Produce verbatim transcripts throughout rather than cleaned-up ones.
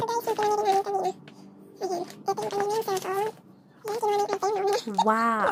Wow.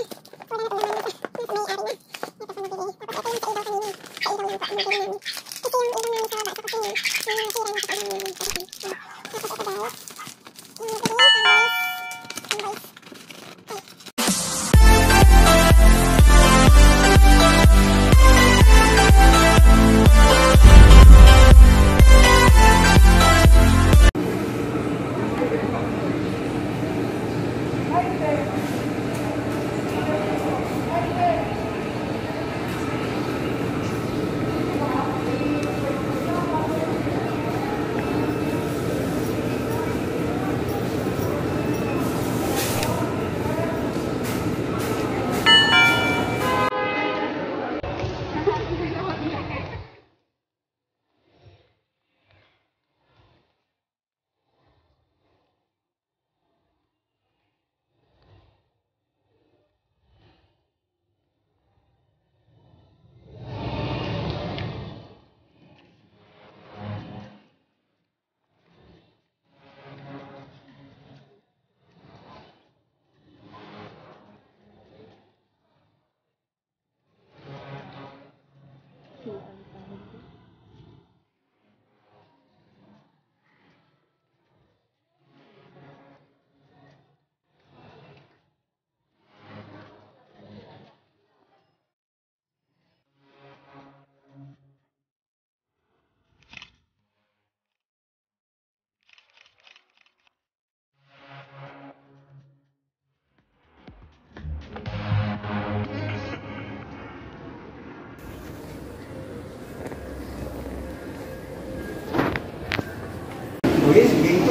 Okay, sige ito.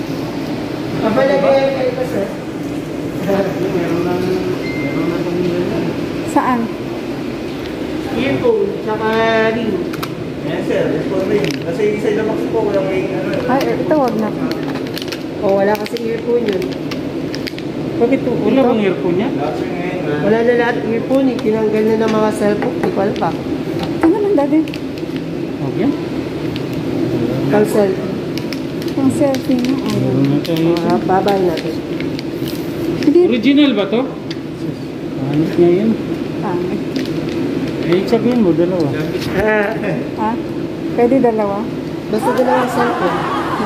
Kapalagay kayo ba, sir? Meron na, meron na itong nila. Saan? Earphone, tsaka ring. Yan sir, it's for ring. Kasi isa yung box po, walang ring. Ay, ito wag na. O, wala kasi earphone yun. Bakit ito? Wala bang earphone niya? Lahat yung ngayon. Wala na lahat earphone eh. Tinanggal na ng mga cellphone. Di ko alam ba? Ano lang, daddy? Okay. Kang cellphone. Yung selfie na. Meron na tayo. Ah, babay natin. Hindi. Original ba to? Pangit nga yun. Pangit. Eh, sabihin mo, dalawa. Ah, Ha? Pwede dalawa? basta dalawang cellphone.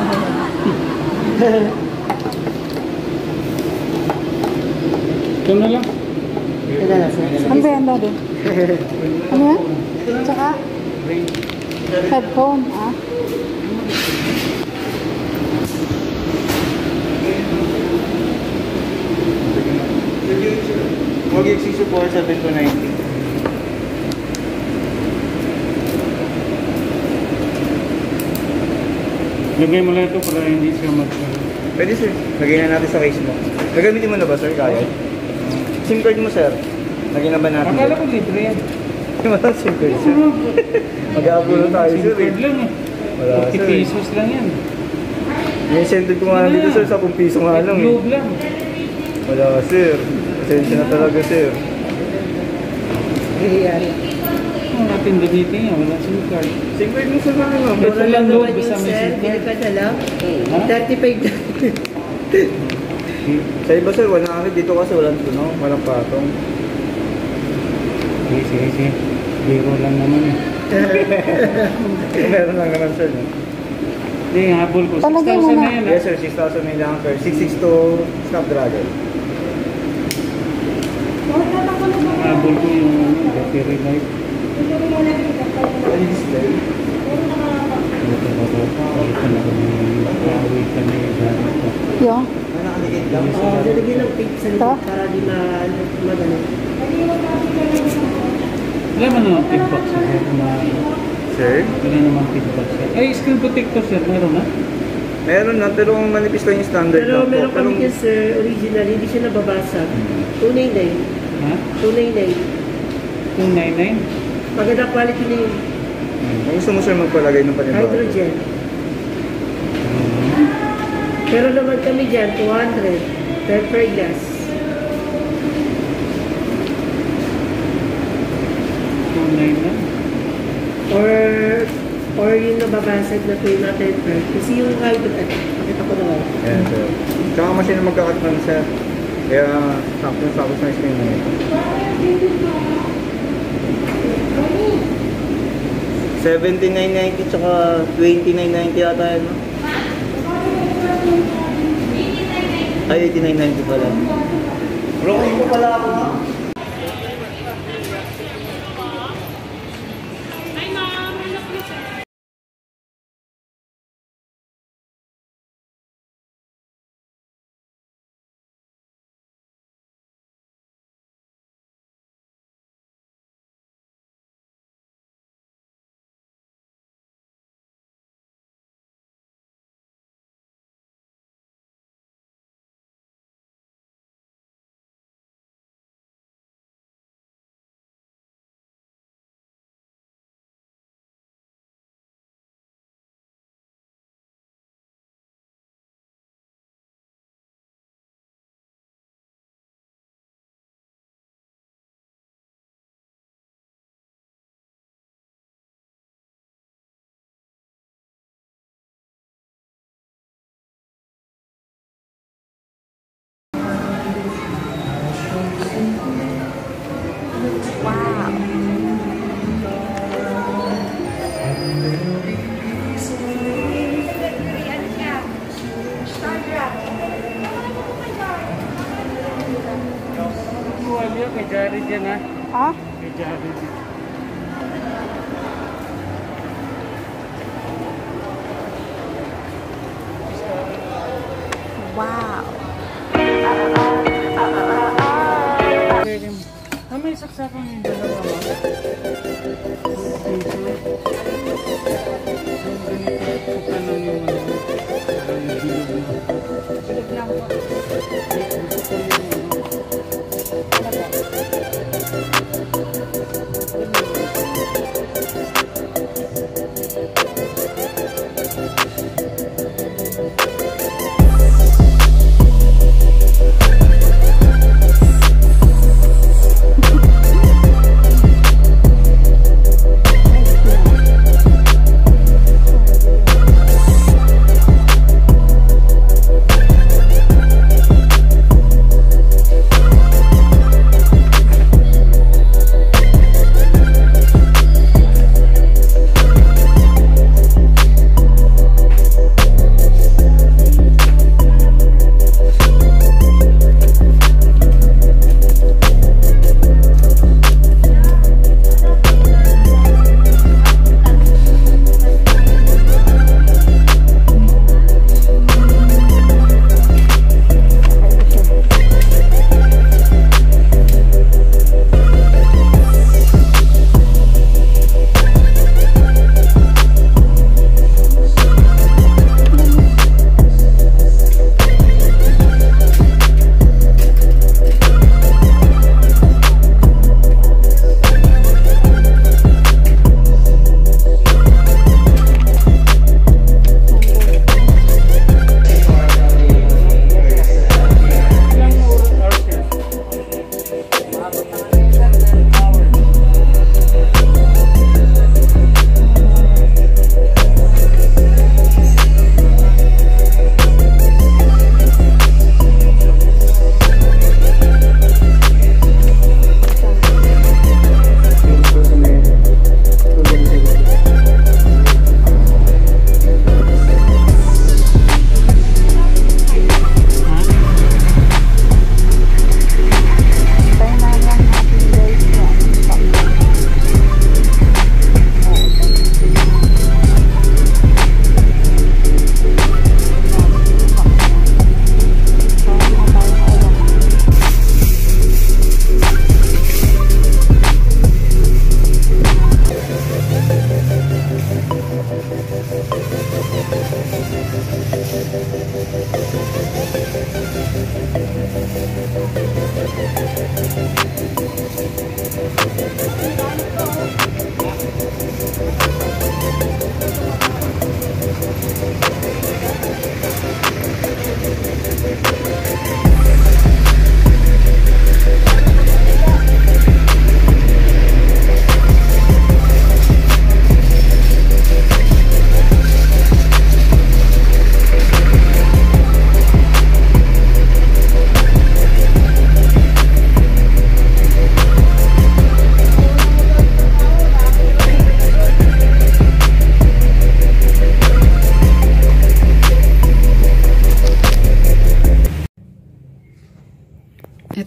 Ito na lang. Ito na lang, sir. Ano ba yan, daddy? Ano yan? Tsaka? Headphone, ah? Huwag yung six four seven two nine zero. Lagay mo lang ito para hindi siya mag... Pwede sir, lagay na natin sa case mo. Nagamitin mo na ba sir, kaya? SIM card mo sir, lagay na ba natin? Akala ko libre yan. Walang SIM card sir. Mag-a-upload tayo SIM sir card eh. lang eh. Wala forty sir. pesos lang yan. May incentive ko nga dito sir, sa ten piso nga lang eh. Globe lang. Wala sir, pasensya na talaga sir. Ayan. Ang natin dito yan, wala SIM card. SIM card mo sir namin ma'am. Ito lang naman loob, yung basta may sir. SIM card. Binigyan na lang. Ha? thirty-five na. Sa iba sir, wala kami dito kasi walang tuno, walang patong. Sige, sige, sige. Biro lang naman eh. Meron lang naman sir. No? Hindi, habol ko. Palagay mo six thousand na. na yan. Yes sir, six thousand na lang per six six two Snapdragon. Habol ko yung battery life. Ano display? Ito ba ba? Ito na kami yung kawi kami gamit ko. Yung? Ano nakaligit lang? Oo, nalagyan ng pig sa Ito? likod para di ma- magano. Wala man naman feedback sir. Na- Sir? Wala naman feedback sir. Ay, screen protector sir. Meron na? Meron na, pero manipis lang yung standard Pero lang po. meron kami Pero- dyan, sir, original, hindi siya nababasa. two ninety-nine. Ha? two ninety-nine. two ninety-nine? Maganda quality na yun. Kung gusto mo sir magpalagay ng panibago. Hydrogen. Pero naman kami dyan, two hundred. Pepper gas. two ninety-nine? Or Or yung nababasag na tuyo natin first. Kasi yung hybrid, eh, pakita ko na lang. Ayan, sir. Tsaka machine na magkakat ng sir. Kaya, sakto-sakto na screen na ito. seventy-nine ninety tsaka twenty-nine ninety yata yan, no? Ay, eighty-nine ninety pala. Bro, ko pala ako, ha? Kay Jared yan ha? Ha? Kay Jared. Wow. Ah, may saksakan yung dalawa mo. Dito. Yung ganito. Pagkanan yung ano. Parang bilog na. Bilog lang po. Gusto ko yung ano.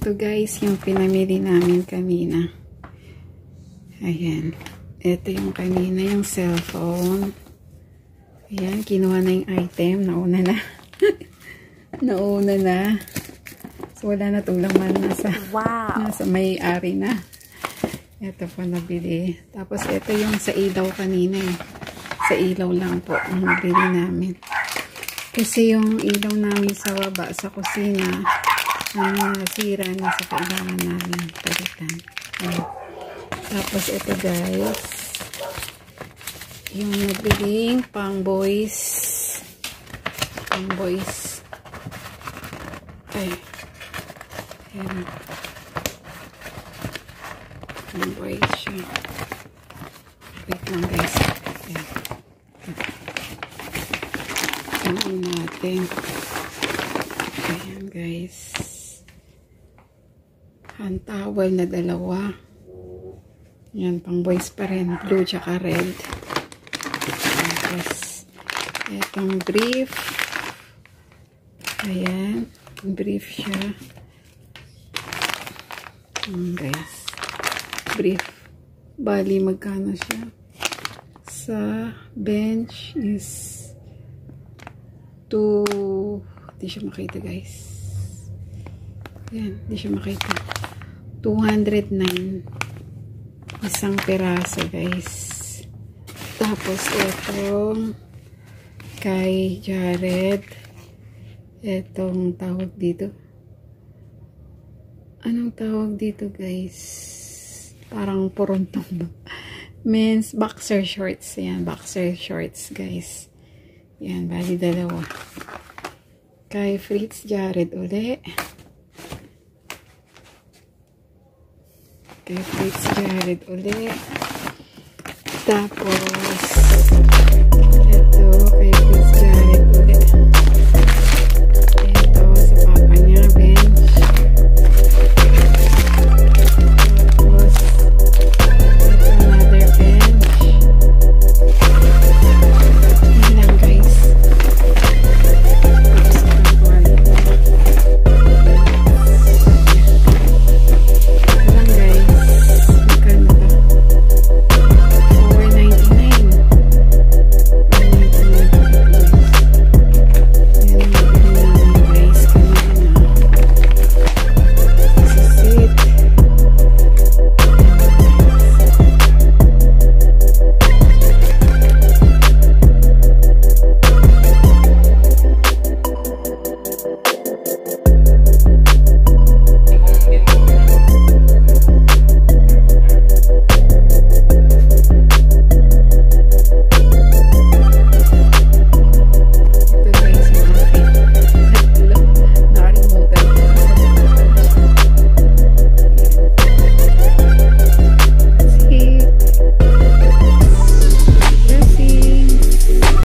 Ito guys, yung pinamili namin kanina. Ayan. Ito yung kanina, yung cellphone. Ayan, kinuha na yung item. Nauna na. Nauna na. So, wala na itong laman. Nasa, wow. Nasa may-ari na. Ito po nabili. Tapos, ito yung sa ilaw kanina. Eh. Sa ilaw lang po ang nabili namin. Kasi yung ilaw namin sa baba, sa kusina, ang nasira na sa kailangan namin palitan. Ayan. Tapos ito guys, yung nabiling pang boys, pang boys. Ay, ayan. Pang boys siya. Wait lang guys. Ayan. Ayan natin. Ayan guys. Hand towel na dalawa. Yan, pang boys pa rin. Blue tsaka red. Tapos, etong brief. Ayan. Brief siya. Ayan guys. Brief. Bali, magkano siya? Sa bench is two. Hindi siya makita guys. Ayan, hindi siya makita. two hundred nine isang peraso guys. Tapos itong kay Jared, itong tawag dito, anong tawag dito guys, parang puruntong men's boxer shorts. Yan, boxer shorts guys. Yan, bali dalawa. Kay Fritz Jared uli. Kay Fritz Jared ulit. Tapos, ito, kay Fritz Jared.